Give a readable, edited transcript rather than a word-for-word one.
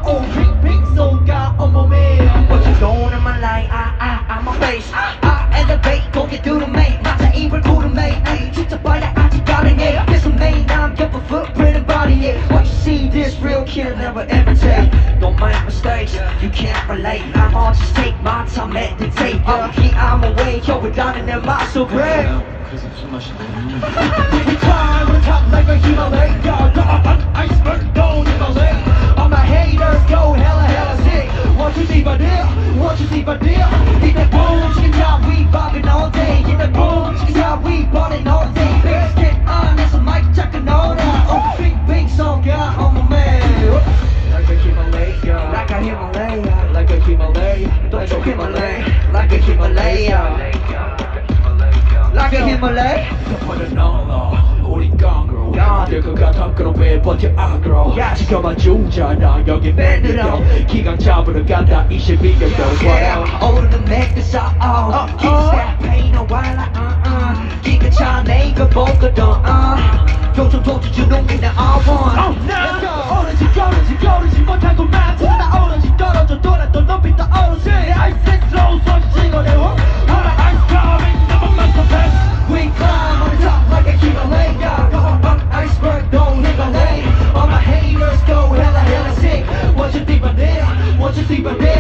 Oh, pink 소가 온몸에 What you doing in my life? I'm a face elevate 고개 두루매 맞아 입을 구름에 진짜 빨리 아직 가능해 This a main I'm got a footprint and body yeah. What you see this real kid never ever take Don't make mistakes you can't relate I'ma just take my time meditate here I'm away yo without an my so great 그래서 술 마시네. We climb on top like a Himalayas an iceberg down Himalayas All my haters go hella sick What you see by there? What you see by there? In that boom, chicken top, we bobbing all day In that boom, chicken top, we ballin' all day Bass get on, it's a mic checkin' all that Oh, big song, yeah, on my man Like a Himalaya, like a Himalaya Like a Himalaya, don't you Himalaya Like a Himalaya Like a Himalaya 덮어져 넣어 우리 깡으로 될 것 같아 그럼 왜 버텨 아그로 지켜만 주잖아 여기 밴드로 기강 잡으러 간다 22년도 Yeah, all the makers are all Keeps that pain a while 기가 차 내가 보거든 도전 주동이 나 I want Let's go 오르지 못하고 많잖아 오르지 떨어져 돌아 또 높이 떠오르지 I sit slow 손 찍어내워 하나 ice coming never mind the best We climb on the top like a Himalaya Go up iceberg don't Himalaya All my haters go hella sick What you think about there? What you think about there?